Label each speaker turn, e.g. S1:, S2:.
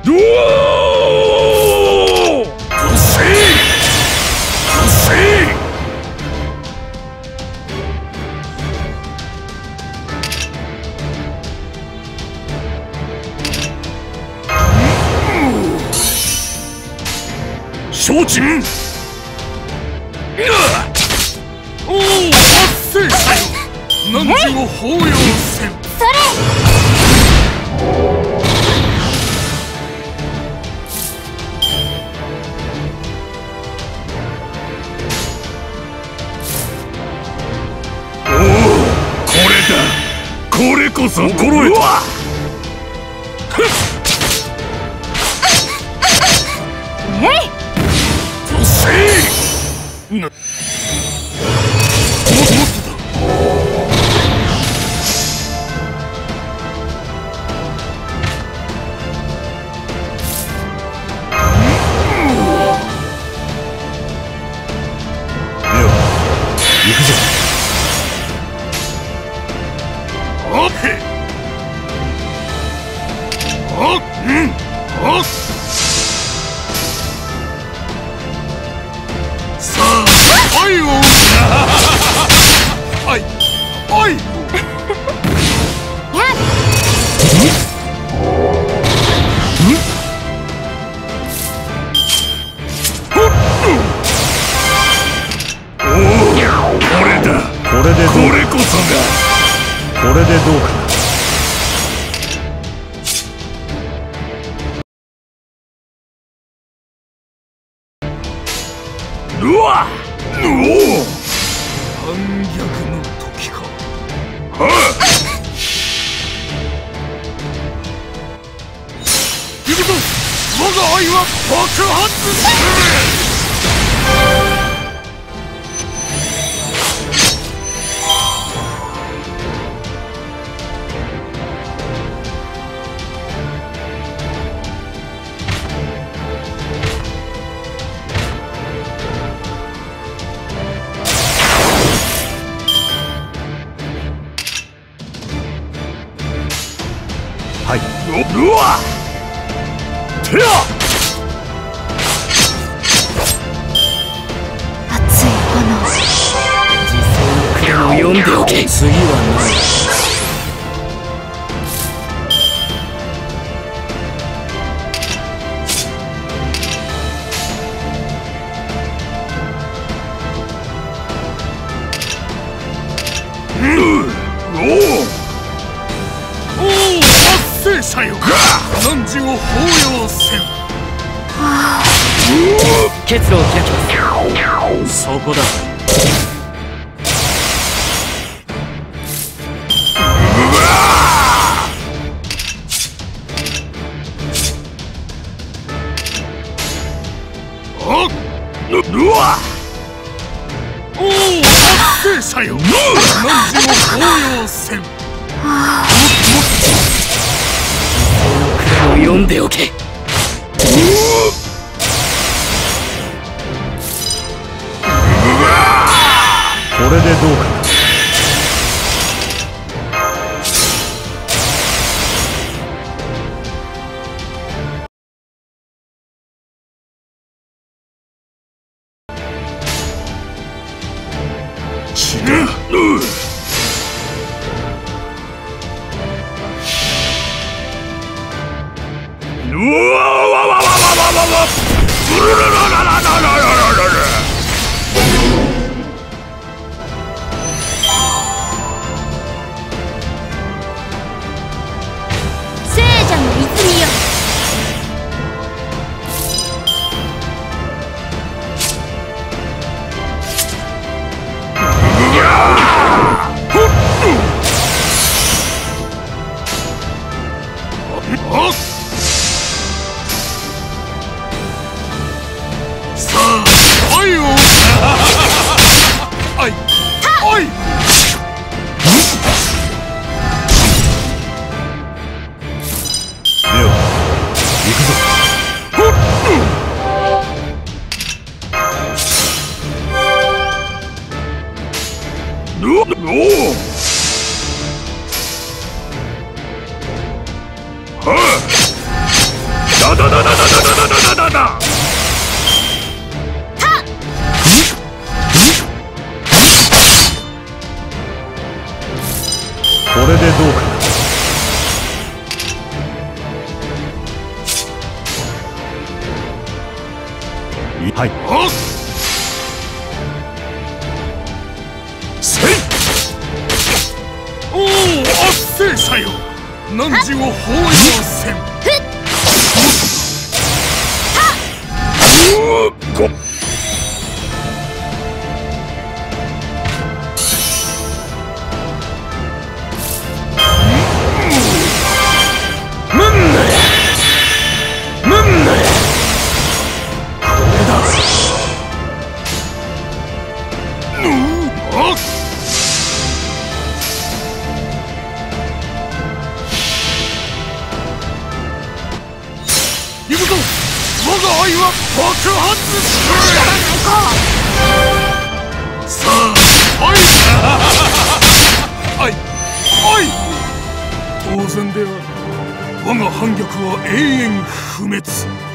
S1: どうせ承知。おお、発生さよ。汝を抱擁せん。
S2: それ。
S1: おお、これだ。これこそ心得た。もっとだ。行くぞ。オッケー。おっ、うん、おっ。さあ、おいを。おい、おい。
S2: やっ。
S1: これだ。これでどうか。これこそが。これでどうか。うわっ。おお。反逆の時か。はあ。行くぞ。我が愛は爆発する。はい。うわっ。てや。
S2: 熱い炎。
S3: 時勢の黒を読んでおけ。次はない。
S1: さよ。汝を抱擁せん。
S3: 結露を開きます。そこだ。
S1: うわ。おお、発生さよ。汝を抱擁せん。
S3: 読んでおけ。
S1: これでどうか。血だ。うわわわわわわわわ。
S2: 聖者の泉よ。
S1: さあ、おいを。おい、おい。では、行くぞ。おお。はあ。だだだだだだだだだだだ。
S3: これでどうかな。はい。
S1: あっせい。おお、あっせいさよ。汝を抱擁せん。ご行くぞ。我が愛は爆発する。さあ、愛当然である。我が反逆は永遠不滅。